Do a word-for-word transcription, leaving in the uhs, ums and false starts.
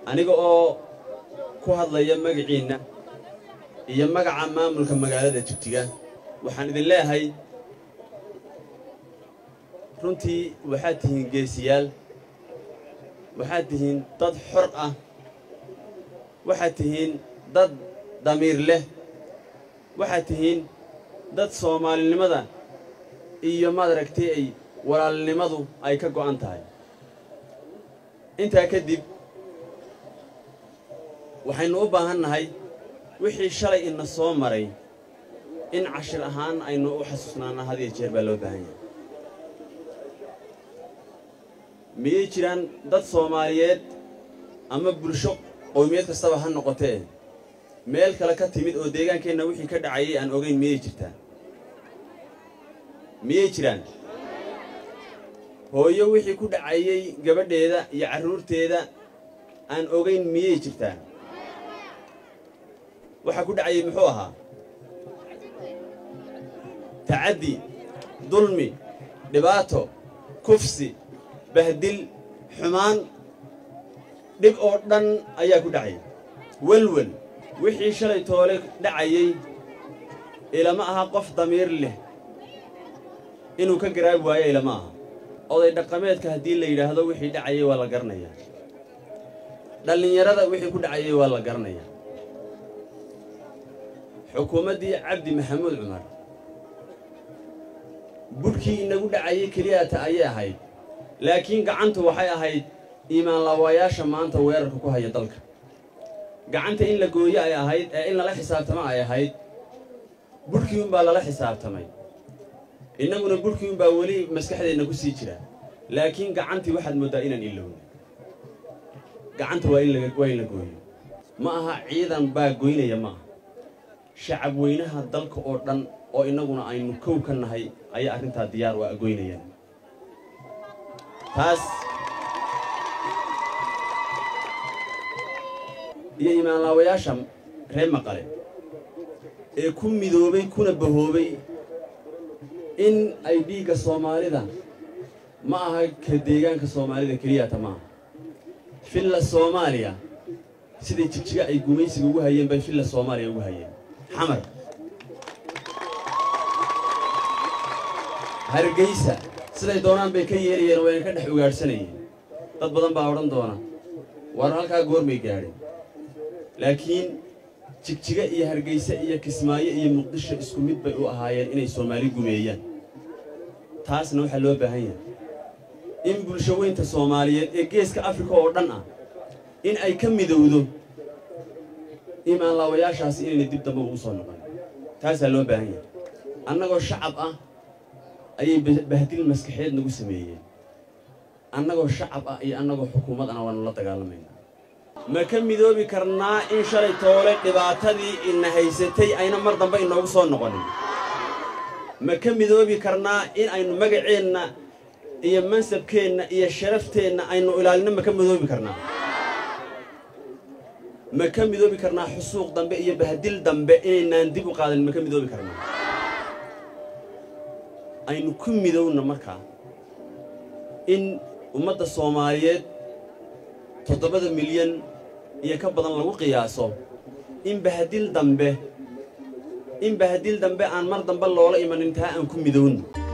aniga oo ku hadlaya magaciina iyo magaca maamulka magaalada Jigjiga waxaan idin leeyahay runtii waxaad tihiin geesiyaal waxaad tihiin dad xor ah waxaad tihiin dad damiir leh waxaad tihiin dad Soomaalinimada iyo madaragtay ay walaalnimadu ay ka go'an tahay inta kadib waxaynu u baahannahay wixii shalay ina soo maray in cashir ahaan aynu u xasuusnaana had iyo jeer baa loo baahan yahay miyay jiraan dad Soomaaliyeed ama bulsho qowmiyad kastaba ha noqotee meel kale ka timid oo deegaankeena wixii ka dhacay aan ogeyn miyay jirtaa miyay jiraan hooyo wixii ku dhacayay gabadheeda iyo caruurteeda aan ogeyn miyay jirtaa waxa ku dhacay muxuu ahaa taadi dulmi dhibaato kufsi bahdil xumaan dib oo dhan ayaa ku dhacay walwal wixii shalay toole dhacayay ilama aha qof damiir leh inuu ka garaab waayo ilama aha oday dhaqameedka hadii la yiraahdo wixii dhacayay waa la garanayaa dhalinyarada wixii ku dhacayay waa la garanayaa xukuumadii Cabdi Maxamuud Cumar budkii inagu dhacayay kaliyaata ayay ahayd laakiin gacantu waxay ahayd iimaan laawayaasha maanta weerarka ku haya dalka gacanta in la gooyo ay ahayd ee in la xisaabtamo ay ahayd budkii un baa la xisaabtamay inaguna budkii un baa wali maskaxdeena ku sii jira laakiin gacantii waxaad moodaa inaan ilowno gacanta waa in laga waa in la gooyo ma aha ciidan baa gooynaya ma shacab weynaha dalka oo dhan oo inaguna aynu kow ka nahay ayaa arinta diyaar waa gooynayaan taas iyo iimaan laawayaasha reer Maqale ee ku midoobay kuna bahoobay in ay dhiiga Soomaalida ma aha ka deegaanka Soomaalida kaliya tama filla Soomaaliya sidii Jigjiga ay gumaysiga ugu hayeen bay filla Soomaaliya ugu hayeen xamar Hargeysa siday doonaan bay ka yeeriyeen way ka dhex ugaarsanayeen dad badan baa oran doona war halka goormay gaadhay laakiin Jigjiga iyo Hargeysa iyo Kismaayo iyo Muqdisho isku mid bay u ahaayeen inay Soomaali gumeeyaan taasna waxa loo baahan yahay in bulsho weynta Soomaaliyeed ee geeska Afrika oo dhan ah in ay ka midowdo iimaan laawayaashaas inay dib dambe ugu soo noqon taas loo baahan yahay annagoo shacab ah ayay bahdil maskaxeed nagu sameeyeen annagoo shacab ah iyo annagoo xukuumad ana waan la dagaalamayna ma ka midoobi karnaa in shalay toole dhibaatadii ina haysatay ayna mar dambe inoogu soo noqonin ma ka midoobi karnaa in aynu magaceena iyo mansabkeena iyo sharafteena aynu ilaalino ma ka midoobi karnaa ma ka midoobi karnaa xusuuq dambe iyo bahdil dambe inaan dib u qaadan ma ka midoobi karnaa aynu ku midowna markaa in ummadda Soomaaliyeed toddoba milyan iyo ka badan lagu qiyaaso in bahdil dambe in bahdil dambe aan mar dambe loola imanin taa aan ku midowno